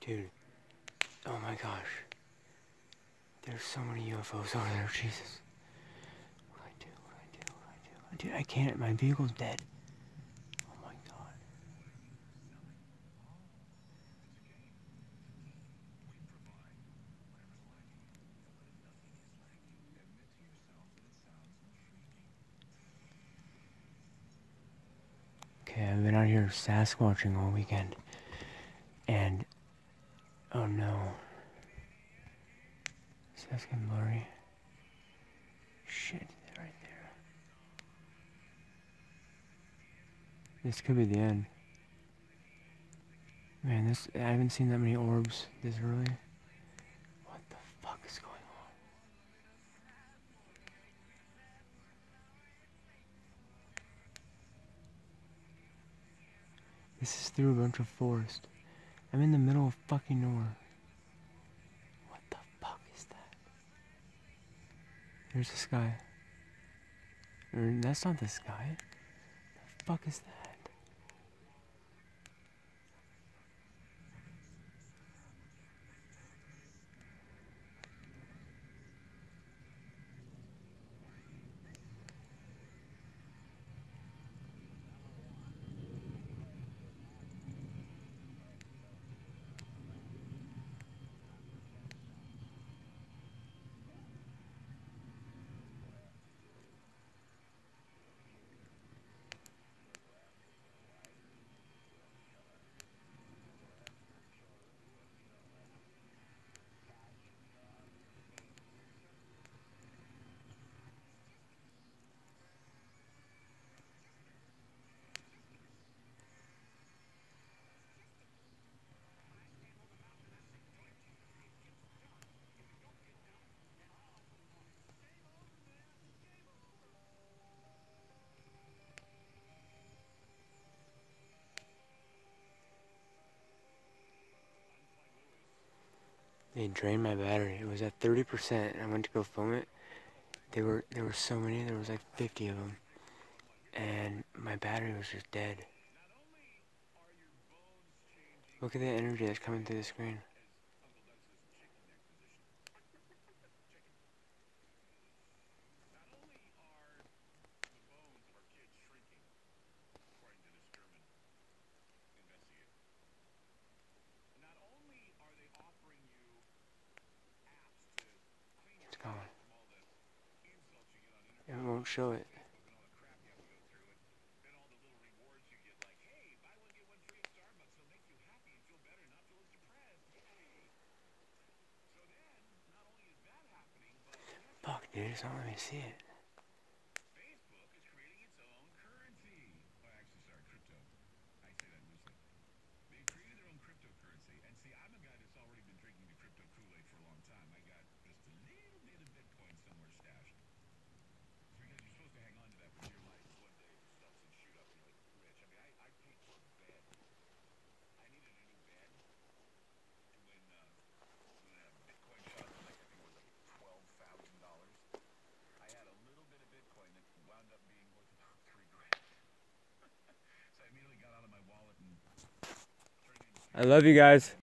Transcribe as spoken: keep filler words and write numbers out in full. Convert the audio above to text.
Dude. Oh my gosh. There's so many U F Os over there, Jesus. What do I do? What do I do? What do I do? Dude, I can't. My vehicle's dead. Oh my god. Okay, I've been out here Sasquatching all weekend. And, oh no. Is that getting blurry? Shit, they're right there. This could be the end. Man, this I haven't seen that many orbs this early. What the fuck is going on? This is through a bunch of forest. I'm in the middle of fucking nowhere. What the fuck is that? There's the sky. Or, that's not the sky. The fuck is that? They drained my battery. It was at thirty percent and I went to go film it. They were there were so many, there was like fifty of them. And my battery was just dead. Look at the energy that's coming through the screen. It's gone. It won't show it. Fuck, dude, it's not letting me see it. I love you guys.